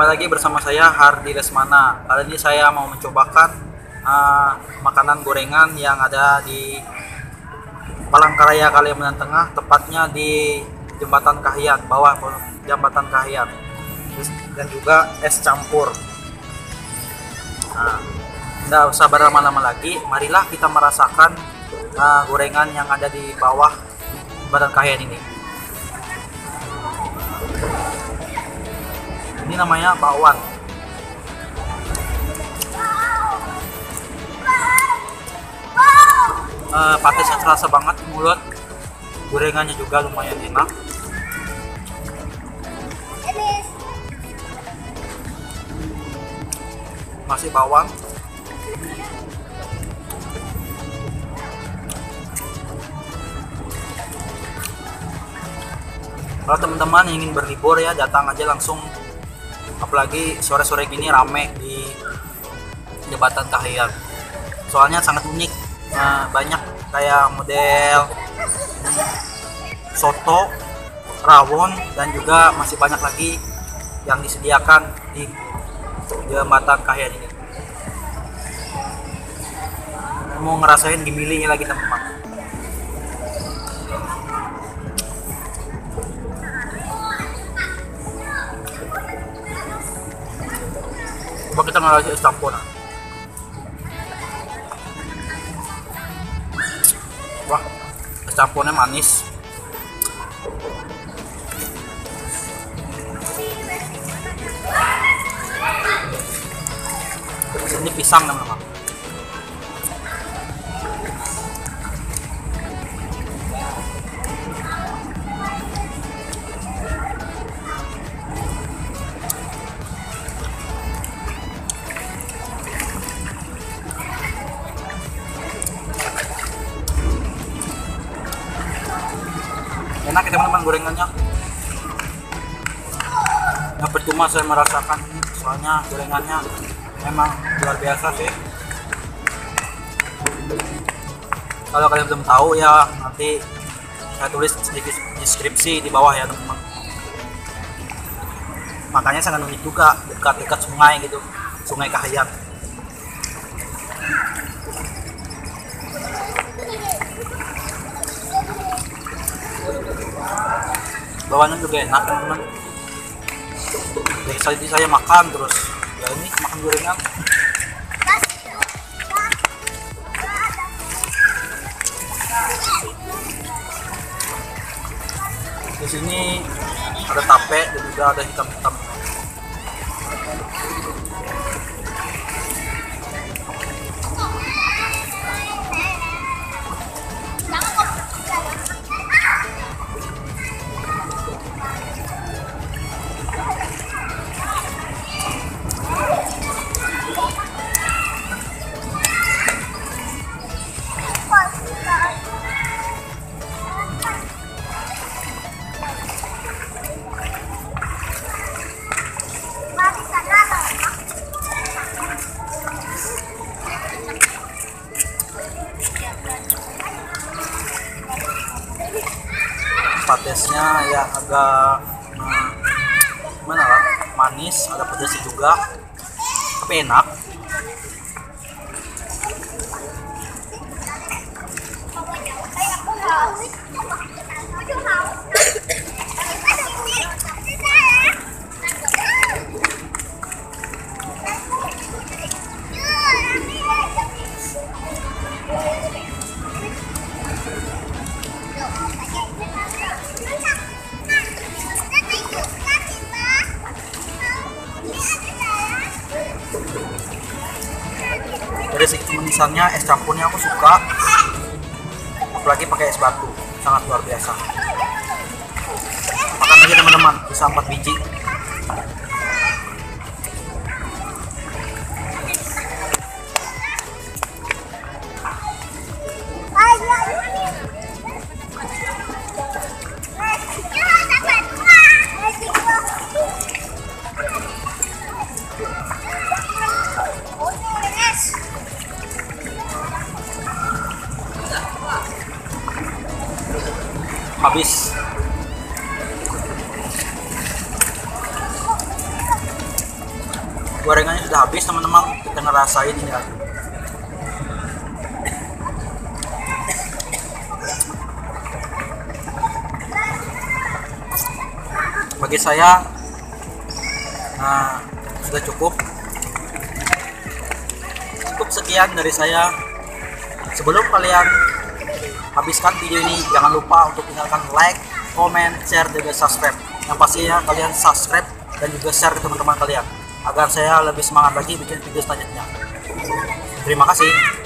Kembali lagi bersama saya Hardi Lesmana. Kali ini saya mau mencobakan makanan gorengan yang ada di Palangkaraya, Kalimantan Tengah, tepatnya di Jembatan Kahiyan, bawah Jembatan Kahiyan, dan juga es campur. Tidak usah berlama-lama lagi, marilah kita merasakan gorengan yang ada di bawah Jembatan Kahiyan ini. Ini namanya bakwan. Patesnya terasa banget di mulut. Gorengannya juga lumayan enak. Masih bawang. Kalau teman-teman ingin berlibur ya, datang aja langsung. Apalagi sore-sore gini rame di Jembatan Kahiyan. Soalnya sangat unik. Banyak kayak model soto, rawon, dan juga masih banyak lagi yang disediakan di Jembatan Kahiyan ini. Mau ngerasain gimilinya lagi teman-teman. Coba kita ngerasain es campur. Wah, es campurnya manis. Ini pisang teman-teman. Enak ya teman-teman gorengannya. Yang percuma saya merasakan ini, soalnya gorengannya memang luar biasa sih. Kalau kalian belum tahu ya, nanti saya tulis sedikit deskripsi di bawah ya teman-teman. Makanya sangat unik juga, dekat-dekat sungai gitu, Sungai Kahiyan. Bawahnya juga enak teman-teman. Jadi tadi saya makan terus ya ini makan gorengan. Di sini ada tape dan juga ada hitam-hitam. Patesnya ya agak gimana lah, manis, ada pedasnya juga, tapi enak. Dari segi kemanisannya, es campurnya aku suka, apalagi pakai es batu, sangat luar biasa. Makan aja teman-teman, bisa 4 biji. Habis. Gorengannya sudah habis teman-teman, kita ngerasain ya. Bagi saya sudah cukup sekian dari saya. Sebelum kalian habiskan video ini, jangan lupa untuk tinggalkan like, comment, share, dan juga subscribe. Yang pastinya kalian subscribe dan juga share ke teman-teman kalian agar saya lebih semangat lagi bikin video selanjutnya. Terima kasih.